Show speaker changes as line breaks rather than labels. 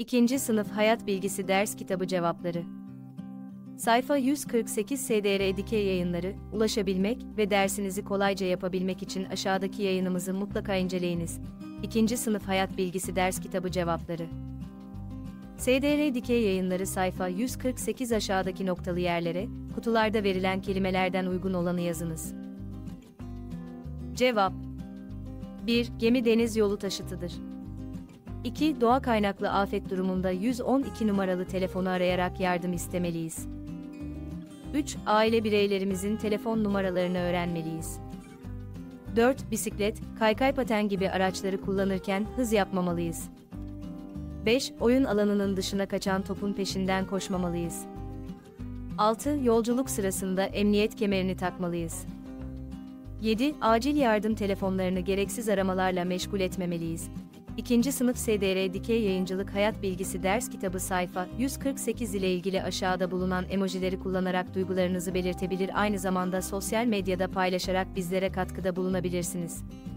2. Sınıf Hayat Bilgisi Ders Kitabı Cevapları. Sayfa 148 SDR Dikey Yayınları, ulaşabilmek ve dersinizi kolayca yapabilmek için aşağıdaki yayınımızı mutlaka inceleyiniz. 2. Sınıf Hayat Bilgisi Ders Kitabı Cevapları. SDR Dikey Yayınları sayfa 148 aşağıdaki noktalı yerlere, kutularda verilen kelimelerden uygun olanı yazınız. Cevap 1. Gemi deniz yolu taşıtıdır. 2. Doğa kaynaklı afet durumunda 112 numaralı telefonu arayarak yardım istemeliyiz. 3. Aile bireylerimizin telefon numaralarını öğrenmeliyiz. 4. Bisiklet, kaykay paten gibi araçları kullanırken hız yapmamalıyız. 5. Oyun alanının dışına kaçan topun peşinden koşmamalıyız. 6. Yolculuk sırasında emniyet kemerini takmalıyız. 7. Acil yardım telefonlarını gereksiz aramalarla meşgul etmemeliyiz. 2. Sınıf SDR Dikey Yayıncılık Hayat Bilgisi Ders Kitabı sayfa 148 ile ilgili aşağıda bulunan emojileri kullanarak duygularınızı belirtebilir, aynı zamanda sosyal medyada paylaşarak bizlere katkıda bulunabilirsiniz.